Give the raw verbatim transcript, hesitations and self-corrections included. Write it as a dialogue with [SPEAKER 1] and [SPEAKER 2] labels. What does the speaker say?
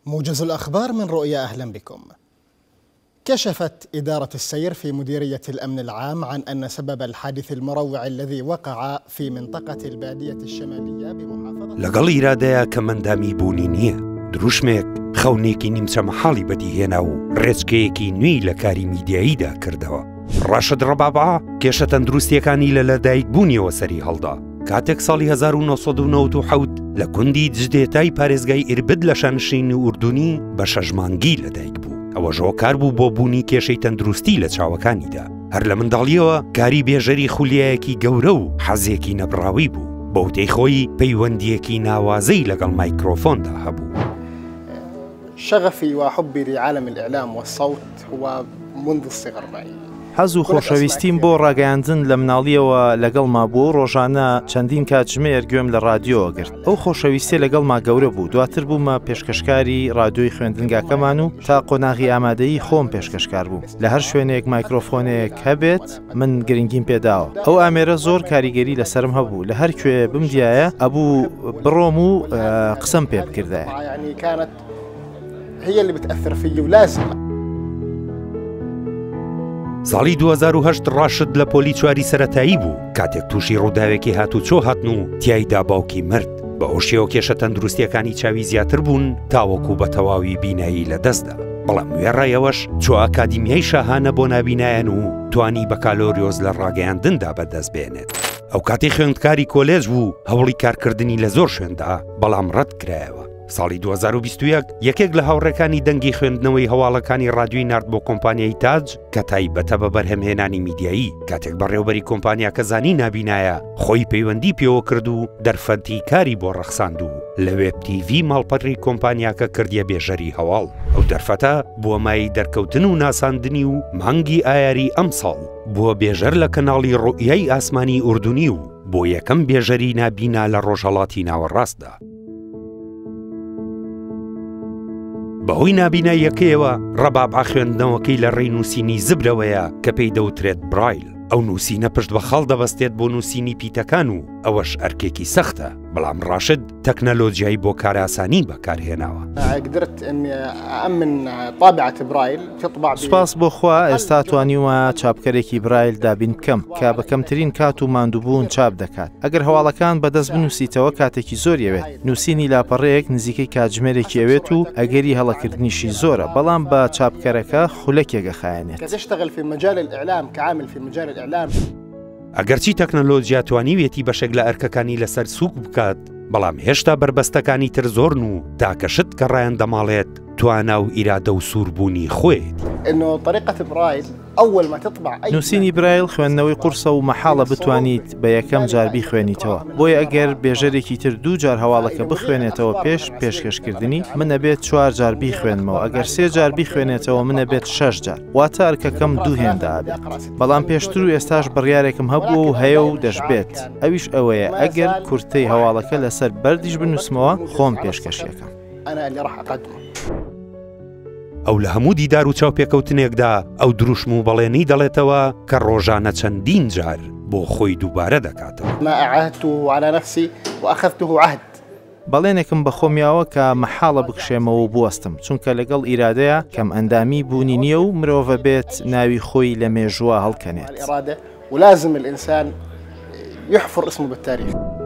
[SPEAKER 1] موجز الأخبار من رؤيا، أهلا بكم. كشفت إدارة السير في مديرية الأمن العام عن أن سبب الحادث المروع الذي وقع في منطقة البادية الشمالية بمحافظة
[SPEAKER 2] لەگەڵ ئیرادەیە کە مندامی بوونی نییە، دروشمێک خەونێکی نیمچە مەحاڵی بەدیهێنا و ڕێچکەیەکی نوێی لە کاری میدیاییدا کردەوە. ڕاشد ڕەبابعا کێشە تەندروستیەکانی لە لەدایک بوونیەوە سەری هەڵدا. کاتێک ساڵی هەزار و نۆسەد و نەوەت و حەوت لە کوندی جدێتای پارێزگای ئیربد لە شانشینی ئوردونی بە شەژمانگی لەدایک بوو. ئەوە ژۆکار بوو بۆ بوونی کێشەی تەندروستی لە چاوەکانیدا. هەر لە منداڵیەوە کاری بێژەری خولیایەکی گەورە و حەزێکی نەبراوی بوو. بە وتەی خۆی پەیوەندیەکی ناوازەی لەگەڵ مایکرۆفۆندا هەبوو.
[SPEAKER 1] شغفي وحبي لعالم الإعلام والصوت هو منذ الصغر معي.
[SPEAKER 3] حەز و خۆشەویستیم بۆ ڕاگەیاندن لە مناڵیەوە لەگەڵما بوو. ڕۆژانە چەندین کاتژمێر گوێم لە رادیۆ گرت. ئەو خۆشەویستی لەگەڵما گەورە بوو. دواتر بوومە پێشکەشکاری رادیۆی خوێندنگاکەمان و تا قۆناغی ئامادەیی خۆم پێشکەشکار بوو. لە هەر شوێنێک مایکرۆفۆنێک هەبێت من گرنگیم پێداوە. ئەو ئامێرە زۆر کاریگەری لەسرم هەبوو. لە هەر کوێ بمدیایە ئەبوو بڕۆم و قسەم پێ بکردایە.
[SPEAKER 1] يعني كانت هي اللي بتأثر فيي ولازم.
[SPEAKER 2] ساڵی دوو هەزار و هەشت ڕاشد لە پۆلی چواری سەرەتایی بوو کاتێک تووشی ڕووداوێکی هاتوچۆ هاتن و تیایدا باوکی مرد. بە ئەو شێوە کێشە تەندروستیەکانی چاوی زیاتر بوون تاوەکو بە تەواوی بینایی لە دەستدا. بەڵام وێڕایەوەش چۆ ئاکادیمیای شاهانە بۆ نابینایەن و توانی بە کالۆریۆز لە ڕاگەیاندندا بەدەست بێنێت. ئەو کاتی خوێندکاری کۆلێج بوو هەوڵی کارکردنی لە زۆر شوێندا بەڵام ڕەت کرایەوە. ساڵی دوو هەزار و بیست و یەک یەکێک لە هاوڕێکانی دەنگی خوێندنەوەی هەواڵەکانی رادیۆی نرد بۆ کۆمپانیای تاج کە تایبەتە بە بەرهەمهێنانی میدیایی کاتێک بەڕێوەبەری کۆمپانیاکە زانی نابینایە خۆی پەیوەندی پێوە کرد و دەرفەتی کاری بۆ ڕەخساند و لە وێب تیڤی ماڵپەڕی کۆمپانیاکە کردیە بێژەری هەواڵ. ئەو دەرفەتە بووە مای دەرکەوتن و ناساندنی و مانگی ئایاری ئەم ساڵ بووە بێژەر لە کەناڵی ڕوئیای ئاسمانی ئوردونی و بۆ یەکەم بێژەری نابینا لە ڕۆژهەڵاتی ناوەڕاستدا. بەهۆی نابیناییەکەیەوە ڕەبابعا خوێندنەوەکەی لە ڕێی نووسینی زبرەوەیە کە پێی دەوترێت برایل. ئەو نووسینە پشت بە خەڵ دەبەستێت بۆ نووسینی پیتەکان و ئەوەش ئەرکێکی سەختە. بەڵام ڕاشد تەکنەلۆجیای بۆ کاراسانی بەکارهێناوە.
[SPEAKER 1] قدرت إني أأمن طابعة برايل تطبع.
[SPEAKER 3] سوپاس بۆ خوا ئێستا توانیوە چاپکەرێکی برایل دابین بکەم کە بە کەمترین کات و ماندووبوون چاپ دەکات. ئەگەر هەواڵەکان بەدەست بنووسیتەوە کاتێکی زۆر ئەوێت. نووسینی لاپەڕەیەک نزیکەی کاتژمێرێکی ئەوێت و ئەگەری هەڵەکردنیشی زۆرە بەڵام بە چاپکەرەکە خولەکێگە خایەنێت.
[SPEAKER 1] تشتغل في مجال الإعلام كعامل في مجال الإعلام.
[SPEAKER 2] ئەگەرچی تەکنەلۆجیا توانیوێتی بەشێک لە ئەرکەکانی لەسەر سووک بکات بەڵام هێشتا بربەستەکانی تر زۆرن و تاکەشت کە ڕایان دەماڵێت توانا و ئیرادە و سووربوونی خۆیت.
[SPEAKER 1] إنه طريقة برايل أول ما تطبع أي
[SPEAKER 3] نووسینی برایل خوێندنەوەی قورسە و مەحاڵە بتوانیت بە یەکەم جاربی خوێنیتەوە. بۆیە ئەگەر بێژەرێکی تر دوو جار هەواڵەکە بخوێنێتەوە پێش پێشکەشکردنی منە بێت چوار جاربی خوێنمەوە. ئەگەر سێ جاربی خوێنێتەوە منە بێت شەش جار. واتە ئەرکەکەم دوو هێندە ئابێت. بەڵام پێشتر و ئێستاش بڕیارێکم هەبوو و هەیە و دەشبێت. ئەویش ئەوەیە ئەگەر کورتەی هەواڵەکە لەسەر بەردیش بنووسمەوە خۆم پێشکەشیەکەم.
[SPEAKER 1] أنا اللي راح أقدمه.
[SPEAKER 2] ئەو لە هەموو دیدار و چاوپێکەوتنێکدا ئەو دروشم و بەڵێنی دەڵێتەوە کە ڕۆژانە چەندین جار بۆ خۆی دووبارە دەکاتەوە.
[SPEAKER 1] ما أعهدته على نفسي وأخذته عهد.
[SPEAKER 3] بەڵێنێکم بە خۆمیاوە کە مەحاڵە بکشێمەوە و بوەستم چونکە لەگەڵ ئیرادەیە کەم ئەندامی بوونی نییە و مرۆڤە بێت ناوی خۆی لە مێژووە هەڵکەنێت.
[SPEAKER 1] الإرادة ولازم الإنسان يحفر اسمه بالتاريخ.